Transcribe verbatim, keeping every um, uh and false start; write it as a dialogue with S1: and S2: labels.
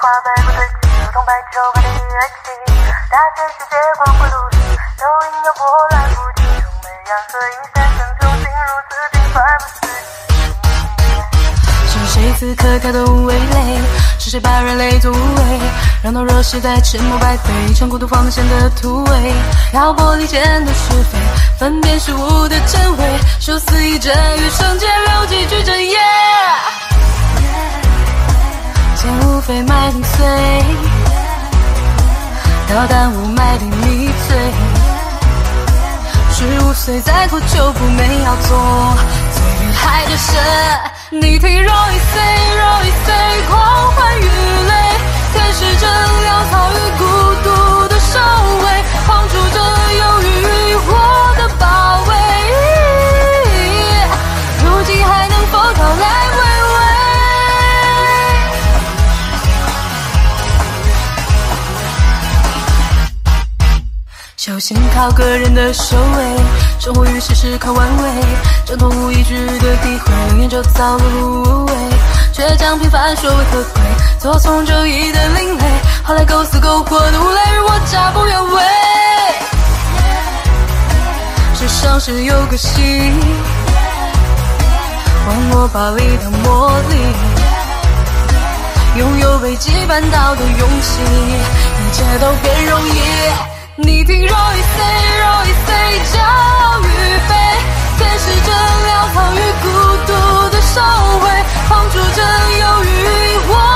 S1: 背不对劲，如同白昼般的乐器。大千世界光辉如日，都因有波澜不惊。从没阳色阴三生中心，如此平凡不思议。是谁此刻跳动味蕾？是谁把人类作无味？让懦弱时代沉默败退，成孤独方能显得突兀。挑拨离间的是非，分辨事物的真伪。殊死一针，余生间留几句真言。剑无非埋定碎，刀弹无埋定迷醉。十五岁再苦就不没要做最厉害的神。你听若一岁，若一岁，狂欢与泪，天使正潦草与孤独的守卫，框住着忧郁与火的包围。如今还能否逃来回味？修行靠个人的修为，生活于世事靠玩味，挣脱无一句的诋毁，研究造路无畏，却将平凡说为可贵，做从周易的另类，后来构思篝火的无赖与我家不原味。世上是有个心，玩我把力当魔力，拥有被羁绊到的勇气，一切都变容易。你听若一岁，若一岁，骄傲与悲，天使正潦草与孤独的守卫，框住着忧郁与我